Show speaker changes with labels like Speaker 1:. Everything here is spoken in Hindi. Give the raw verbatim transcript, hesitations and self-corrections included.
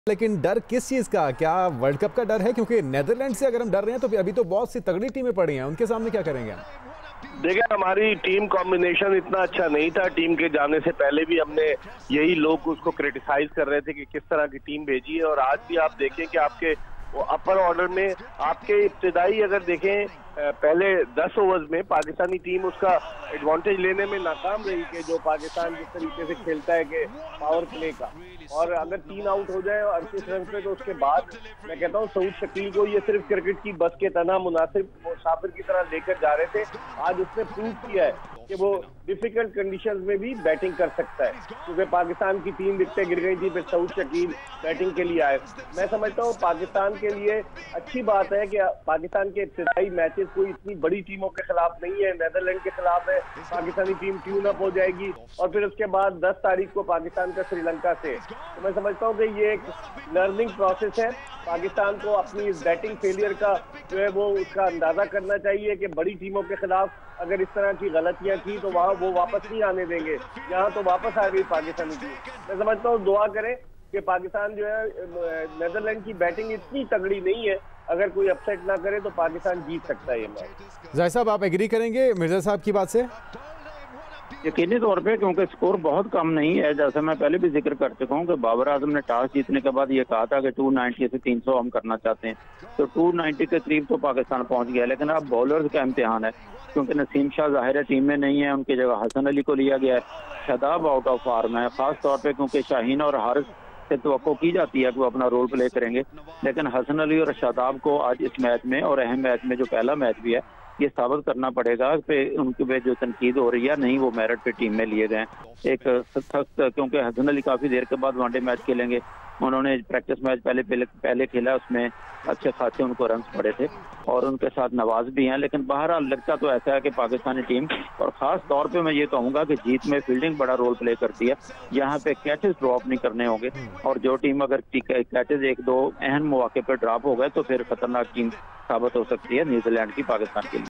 Speaker 1: लेकिन डर किस चीज का? क्या वर्ल्ड कप का डर है? क्योंकि नेदरलैंड से अगर हम डर रहे हैं तो अभी तो बहुत सी तगड़ी टीमें पड़ी हैं, उनके सामने क्या करेंगे हम?
Speaker 2: देखिए, हमारी टीम कॉम्बिनेशन इतना अच्छा नहीं था। टीम के जाने से पहले भी हमने यही लोग उसको क्रिटिसाइज कर रहे थे कि किस तरह की टीम भेजी है। और आज भी आप देखें कि आपके वो अपर ऑर्डर में आपके इब्तिदाई अगर देखें पहले दस ओवर्स में पाकिस्तानी टीम उसका एडवांटेज लेने में नाकाम रही कि जो पाकिस्तान जिस तरीके से खेलता है कि पावर प्ले का, और अगर तीन आउट हो जाए और अड़तीस रन पे तो उसके बाद मैं कहता हूँ सऊद शकील को ये सिर्फ क्रिकेट की बस के तना मुनासिब मुसाफिर की तरह लेकर जा रहे थे। आज उसने प्रूव किया है कि वो डिफिकल्ट कंडीशंस में भी बैटिंग कर सकता है, क्योंकि पाकिस्तान की तीन विकेटें गिर गई थी, फिर सऊद शकील बैटिंग के लिए आए। मैं समझता हूँ पाकिस्तान के लिए अच्छी बात है कि पाकिस्तान के इब्तिदाई मैचेस कोई इतनी बड़ी टीमों के खिलाफ नहीं है। नेदरलैंड के खिलाफ है, पाकिस्तानी टीम ट्यून अप हो जाएगी और फिर उसके बाद दस तारीख को पाकिस्तान का श्रीलंका से। तो मैं समझता हूँ कि ये एक लर्निंग प्रोसेस है। पाकिस्तान को अपनी इस बैटिंग फेलियर का जो है वो उसका अंदाजा करना चाहिए कि बड़ी टीमों के खिलाफ अगर इस तरह की गलतियां की तो वहाँ वो वापस नहीं आने देंगे। यहाँ तो वापस आ गई पाकिस्तानी टीम। मैं समझता हूँ दुआ करें कि पाकिस्तान जो है, नेदरलैंड की बैटिंग इतनी तगड़ी नहीं है, अगर कोई अपसेट ना करे तो पाकिस्तान जीत सकता है ये मैच।
Speaker 1: जाहिर साहब, आप एग्री करेंगे मिर्जा साहब की बात से?
Speaker 3: यकीनी तौर पे, क्योंकि स्कोर बहुत कम नहीं है। जैसे मैं पहले भी जिक्र कर चुका हूँ कि बाबर आजम ने टॉस जीतने के बाद ये कहा था कि दो सौ नब्बे से तीन सौ हम करना चाहते हैं, तो दो सौ नब्बे के करीब तो पाकिस्तान पहुंच गया। लेकिन अब बॉलर्स का इम्तिहान है, क्योंकि नसीम शाह ज़ाहिर टीम में नहीं है, उनकी जगह हसन अली को लिया गया है। शादाब आउट ऑफ फॉर्म है, खास तौर पर क्योंकि शाहीन और हारिस से तवक्को की जाती है कि वो अपना रोल प्ले करेंगे। लेकिन हसन अली और शादाब को आज इस मैच में और अहम मैच में जो पहला मैच भी है, ये साबित करना पड़ेगा कि उनके पे जो तनकीद हो रही है नहीं वो मेरिट पे टीम में लिए गए एक सख्त, क्योंकि हसन अली काफी देर के बाद वनडे मैच खेलेंगे। उन्होंने प्रैक्टिस मैच पहले पहले पहले खेला, उसमें अच्छे खासे उनको रन पड़े थे और उनके साथ नवाज भी हैं। लेकिन बहरहाल लगता तो ऐसा है कि पाकिस्तानी टीम, और खास तौर पे मैं ये कहूंगा कि जीत में फील्डिंग बड़ा रोल प्ले करती है। यहाँ पे कैचेस ड्रॉप नहीं करने होंगे, और जो टीम अगर कैचेस एक दो अहम मौके पर ड्रॉप हो गए तो फिर खतरनाक टीम साबित हो सकती है न्यूजीलैंड की पाकिस्तान के लिए।